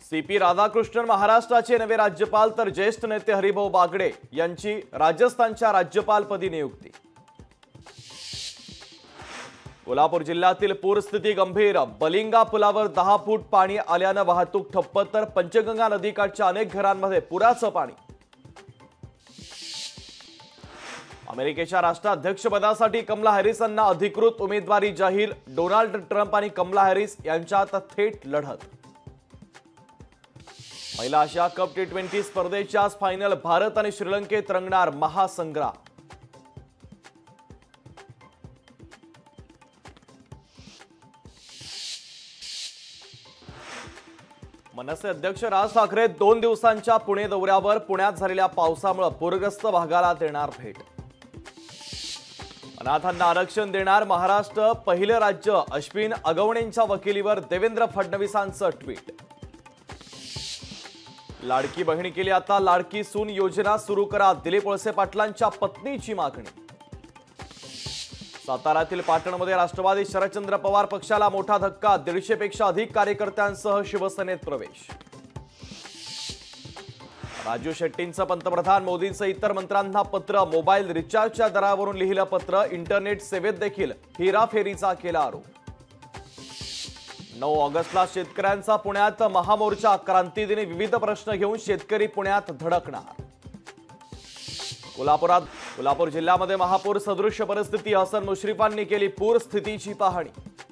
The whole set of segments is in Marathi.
सीपी राधाकृष्णन महाराष्ट्राचे नवे राज्यपाल तर ज्येष्ठ नेते हरिभाऊ बागडे यांची राजस्थानच्या राज्यपालपदी नियुक्ती। कोल्हापूर जिल्ह्यातील पूरस्थिती गंभीर। बलिंगा पुलावर 10 फूट पाणी आल्याने वाहतूक ठप्प तर पंचगंगा नदीकाठच्या अनेक घरांमध्ये पुराचं पाणी। अमेरिकेच्या राष्ट्राध्यक्षपदासाठी कमला हॅरिस यांना अधिकृत उमेदवारी जाहीर। डोनाल्ड ट्रम्प आणि कमला हॅरिस यांच्यात थेट लढत। महिला आशिया कप टी20 स्पर्धेच्या फायनल भारत आणि श्रीलंकेत रंगणार महासंग्राम। मनसे अध्यक्ष राज ठाकरे 2 दिवसांच्या पुणे दौऱ्यावर। पुण्यात झालेल्या पावसामुळे पूरग्रस्त भागाला देणार भेट। अनाथांना आरक्षण देणार महाराष्ट्र पहिले राज्य। अश्विन अगवणेंच्या वकिलीवर देवेंद्र फडणवीसांचं ट्विट। लाडकी बहिणी केली आता लाडकी सून योजना सुरू करा। दिलीप वळसे पाटलांच्या पत्नीची मागणी। साताऱ्यातील पाटणमध्ये राष्ट्रवादी शरदचंद्र पवार पक्षाला मोठा धक्का। 150 पेक्षा अधिक कार्यकर्त्यांसह शिवसेनेत प्रवेश। राजू शेट्टींचं पंतप्रधान मोदींचं इतर मंत्र्यांना पत्र। मोबाईल रिचार्जच्या दरावरून लिहिलं पत्र। इंटरनेट सेवेत देखील हेराफेरीचा केला आरोप। 9 ऑगस्टला शेतकऱ्यांचा पुण्यात महामोर्चा। क्रांतीदिनी विविध प्रश्न घेऊन शेतकरी पुण्यात धडकणार। कोल्हापूर जिल्ह्यामध्ये महापूर सदृश्य परिस्थिती। हसन मुश्रीफांनी केली पूर स्थितीची पाहणी।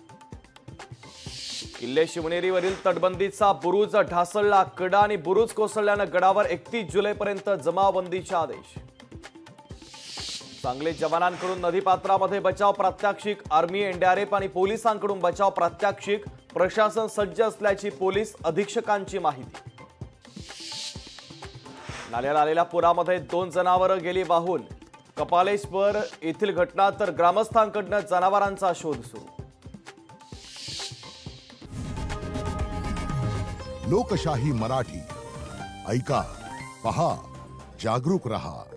किल्ले शिवनेरीवरील तटबंदीचा बुरुज ढासळला। कडा आणि बुरुज कोसळल्याने गडावर 31 जुलैपर्यंत जमावबंदीचे आदेश। सांगलीत जवानांकडून नदीपात्रामध्ये बचाव प्रात्यक्षिक। आर्मी, एनडीआरएफ आणि पोलिसांकडून बचाव प्रात्यक्षिक। प्रशासन सज्ज असल्याची पोलीस अधीक्षकांची माहिती। नाल्याला आलेल्या पुरामध्ये 2 जनावरं गेली वाहून। कपालेश्वर येथील घटना तर ग्रामस्थांकडून जनावरांचा शोध सुरू। लोकशाही मराठी ऐका, पहा, जागरूक रहा।